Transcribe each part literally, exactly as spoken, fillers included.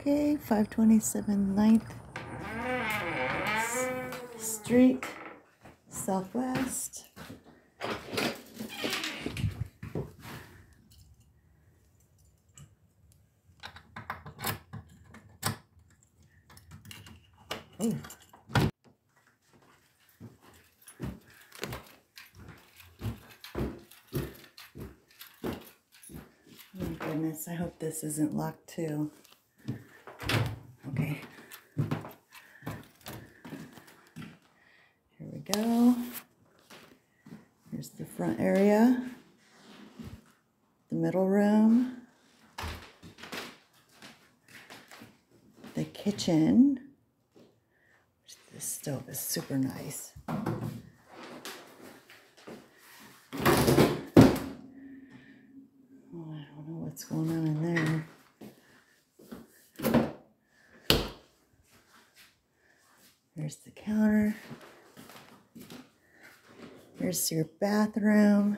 Okay, five twenty-seven ninth Street, Southwest. Oh. Oh goodness, I hope this isn't locked too. Okay. Here we go. Here's the front area, the middle room, the kitchen. This stove is super nice. Oh, I don't know what's going on in there. Here's the counter. Here's your bathroom.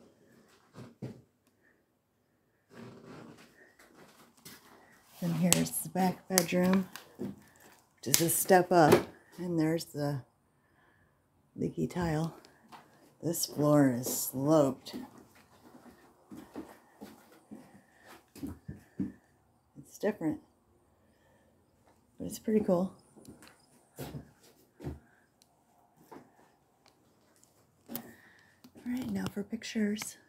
And here's the back bedroom, which is a step up. And there's the leaky tile. This floor is sloped. It's different, but it's pretty cool. All right, now for pictures.